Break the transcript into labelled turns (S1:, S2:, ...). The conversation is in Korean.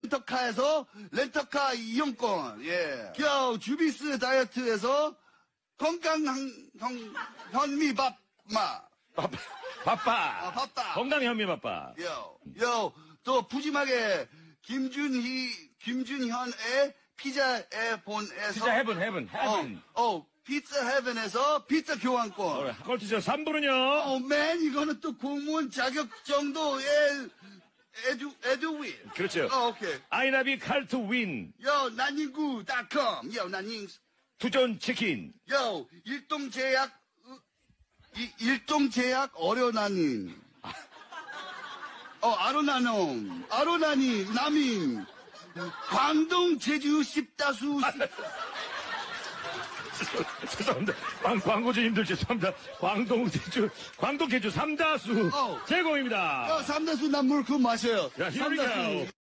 S1: 렌터카에서 렌터카 이용권. 예. 주비스 다이어트에서 건강 현미밥
S2: 바빠.
S1: 바빠.
S2: 건강 현미 바빠.
S1: 또 푸짐하게 김준현의 피자의 본에서
S2: 피자 헤븐.
S1: 피자 헤븐에서 피자 교환권.
S2: 꼴찌죠. 3부는요.
S1: 맨 이거는 또 공무원 자격 정도의 에듀윈.
S2: 그렇죠.
S1: 오케이.
S2: 아이나비 칼트 윈.
S1: 난닝구.com.
S2: 투존 치킨.
S1: 일동제약 어려나님. 아로나니 남인. 광동 제주 10다수.
S2: 죄송합니다. 광고주님들 죄송합니다. 광동 제주 3다수 제공입니다.
S1: 3다수 난 물 그거 마셔요.
S2: 야, here we go.